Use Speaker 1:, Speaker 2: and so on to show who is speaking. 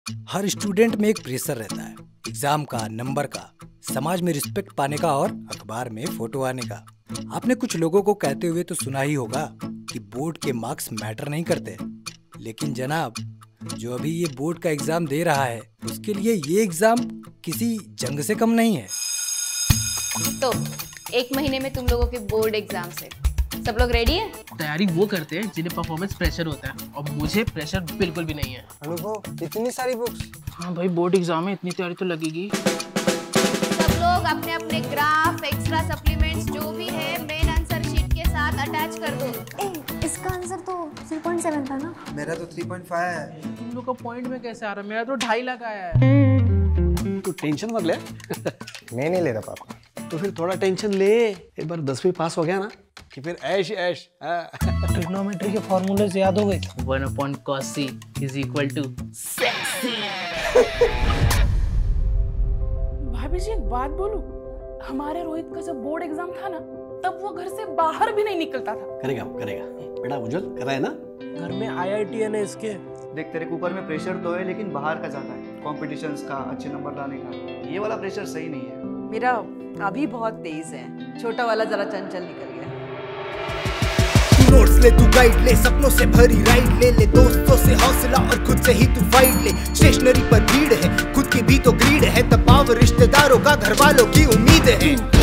Speaker 1: हर student में एक pressure रहता है, एग्जाम का, नंबर का, समाज में रिस्पेक्ट पाने का और अखबार में फोटो आने का। आपने कुछ लोगों को कहते हुए तो सुना ही होगा कि बोर्ड के मार्क्स मैटर नहीं करते, लेकिन जनाब, जो अभी ये बोर्ड का एग्जाम दे रहा है उसके लिए ये एग्जाम किसी जंग से कम नहीं है।
Speaker 2: तो 1 महीने में तुम लोगों के बोर्ड एग्जाम है, सब लोग रेडी है?
Speaker 3: तैयारी वो करते हैं जिन्हें परफॉर्मेंस प्रेशर होता है, और मुझे प्रेशर बिल्कुल भी नहीं है।
Speaker 4: अनुभव, इतनी सारी बुक्स?
Speaker 3: हाँ भाई, बोर्ड एग्जाम है, इतनी तैयारी तो लगेगी।
Speaker 2: सब लोग अपने अपने ग्राफ, एक्स्ट्रा सप्लीमेंट्स जो भी है मेन आंसर शीट के साथ अटैच कर दो।
Speaker 5: इसका आंसर तो 3.7 था ना?
Speaker 4: मेरा तो 3.5 है।
Speaker 3: तुम लोग का पॉइंट में कैसे आ रहा है? मेरा तो 2.5 लाख आया है।
Speaker 6: तू टेंशन मत ले।
Speaker 4: मैं नहीं ले रहा पापा।
Speaker 6: तो फिर थोड़ा टेंशन ले, एक बार 10वीं पास हो गया ना कि फिर ऐश ऐश।
Speaker 7: ट्रिग्नोमेट्री के फॉर्मूले याद हो गए?
Speaker 3: 1/cos C = sexy।
Speaker 8: भाभी जी, एक बात बोलूं, हमारे रोहित का जब बोर्ड एग्जाम था ना, तब वो घर से बाहर भी नहीं निकलता था।
Speaker 6: करेगा करेगा बेटा, उज्जवल कर रहा है ना।
Speaker 7: घर में IITN है इसके।
Speaker 9: देख, तेरे ऊपर में प्रेशर तो है, लेकिन बाहर का ज्यादा है, कॉम्पिटिशन्स का, अच्छे नंबर लाने का। ये वाला प्रेशर सही नहीं है।
Speaker 10: मेरा अभी बहुत तेज है, छोटा वाला जरा चंचल निकल गया।
Speaker 11: नोट्स ले, तू गाइड ले, सपनों से भरी राइड ले ले, दोस्तों से हौसला और खुद से ही तू फाइट ले। स्टेशनरी पर भीड़ है, खुद की भी तो ग्रीड है, दबाव रिश्तेदारों का, घर वालों की उम्मीद है।